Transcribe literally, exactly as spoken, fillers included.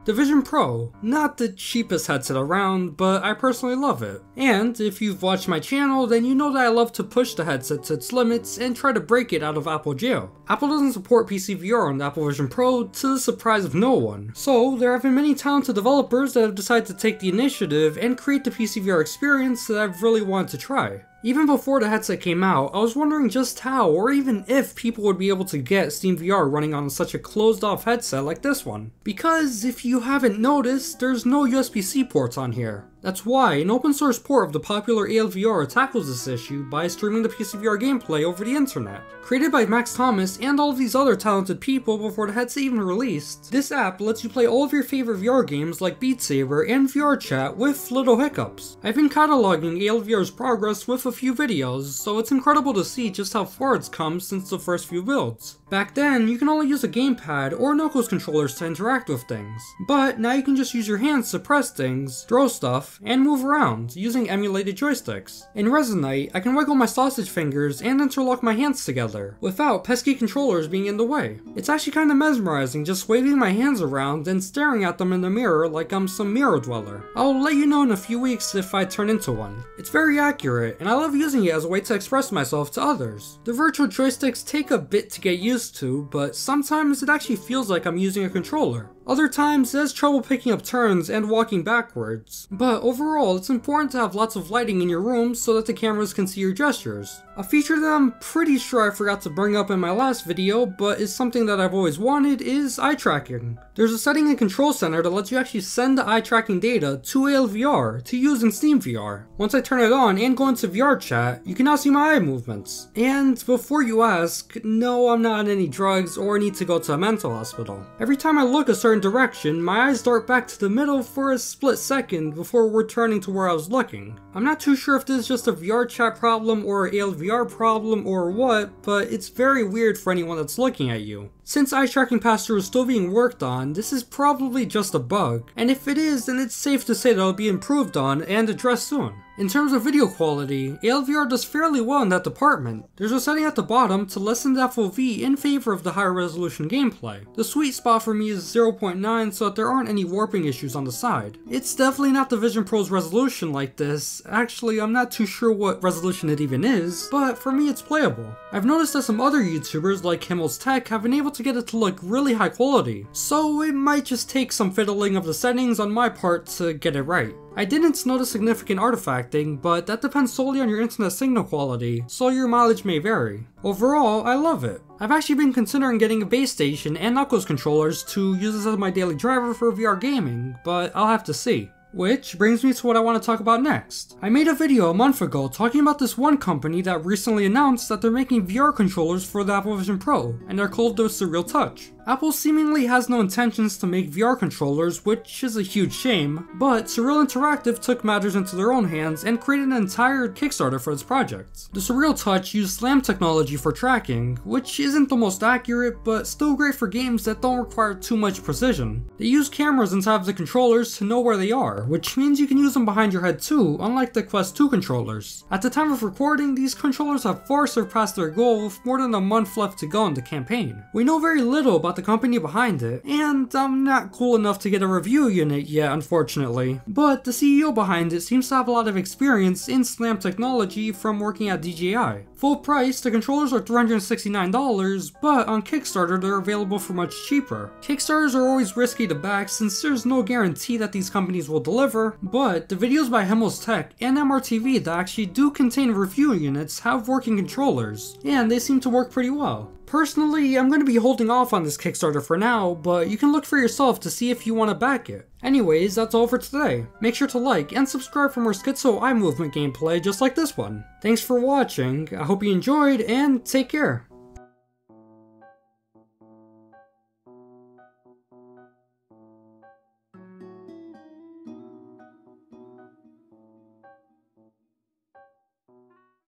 The Vision Pro. Not the cheapest headset around, but I personally love it. And if you've watched my channel, then you know that I love to push the headset to its limits and try to break it out of Apple jail. Apple doesn't support P C V R on the Apple Vision Pro, to the surprise of no one. So there have been many talented developers that have decided to take the initiative and create the P C V R experience that I've really wanted to try. Even before the headset came out, I was wondering just how, or even if, people would be able to get SteamVR running on such a closed-off headset like this one. Because if you haven't noticed, there's no U S B C ports on here. That's why an open source port of the popular A R R L tackles this issue by streaming the P C V R gameplay over the internet. Created by Max Thomas and all of these other talented people before the headset even released, this app lets you play all of your favorite V R games like Beat Saber and V R Chat with little hiccups. I've been cataloging A R R L's progress with a few videos, so it's incredible to see just how far it's come since the first few builds. Back then, you can only use a gamepad or knuckles controllers to interact with things, but now you can just use your hands to press things, throw stuff, and move around using emulated joysticks. In Resinite, I can wiggle my sausage fingers and interlock my hands together without pesky controllers being in the way. It's actually kind of mesmerizing just waving my hands around and staring at them in the mirror like I'm some mirror dweller. I'll let you know in a few weeks if I turn into one. It's very accurate, and I love using it as a way to express myself to others. The virtual joysticks take a bit to get used to, but sometimes it actually feels like I'm using a controller. Other times it has trouble picking up turns and walking backwards. But overall, it's important to have lots of lighting in your room so that the cameras can see your gestures. A feature that I'm pretty sure I forgot to bring up in my last video, but is something that I've always wanted, is eye tracking. There's a setting in Control Center that lets you actually send the eye tracking data to A R R L to use in SteamVR. Once I turn it on and go into V R Chat, you can now see my eye movements. And before you ask, no, I'm not on any drugs or need to go to a mental hospital. Every time I look a certain direction, my eyes dart back to the middle for a split second before returning to where I was looking. I'm not too sure if this is just a V R Chat problem or an A R R L problem or what, but it's very weird for anyone that's looking at you. Since eye tracking pass-through is still being worked on, this is probably just a bug, and if it is, then it's safe to say that it'll be improved on and addressed soon. In terms of video quality, A R R L does fairly well in that department. There's a setting at the bottom to lessen the F O V in favor of the higher resolution gameplay. The sweet spot for me is zero point nine so that there aren't any warping issues on the side. It's definitely not the Vision Pro's resolution like this. Actually, I'm not too sure what resolution it even is, but for me it's playable. I've noticed that some other YouTubers like Himmel's Tech have been able to get it to look really high quality, so it might just take some fiddling of the settings on my part to get it right. I didn't notice significant artifacting, but that depends solely on your internet signal quality, so your mileage may vary. Overall, I love it. I've actually been considering getting a base station and knuckles controllers to use this as my daily driver for V R gaming, but I'll have to see. Which brings me to what I want to talk about next. I made a video a month ago talking about this one company that recently announced that they're making V R controllers for the Apple Vision Pro, and they're called the Surreal Touch. Apple seemingly has no intentions to make V R controllers, which is a huge shame, but Surreal Interactive took matters into their own hands and created an entire Kickstarter for this project. The Surreal Touch used SLAM technology for tracking, which isn't the most accurate, but still great for games that don't require too much precision. They use cameras inside of the controllers to know where they are, which means you can use them behind your head too, unlike the Quest two controllers. At the time of recording, these controllers have far surpassed their goal with more than a month left to go in the campaign. We know very little about the company behind it, and I'm not cool enough to get a review unit yet, unfortunately. But the C E O behind it seems to have a lot of experience in SLAM technology from working at D J I. Full price, the controllers are three hundred sixty-nine dollars, but on Kickstarter they're available for much cheaper. Kickstarters are always risky to back since there's no guarantee that these companies will deliver, but the videos by Himmel's Tech and M R T V that actually do contain review units have working controllers, and they seem to work pretty well. Personally, I'm going to be holding off on this Kickstarter for now, but you can look for yourself to see if you want to back it. Anyways, that's all for today. Make sure to like and subscribe for more schizo eye movement gameplay just like this one. Thanks for watching, I hope you enjoyed, and take care.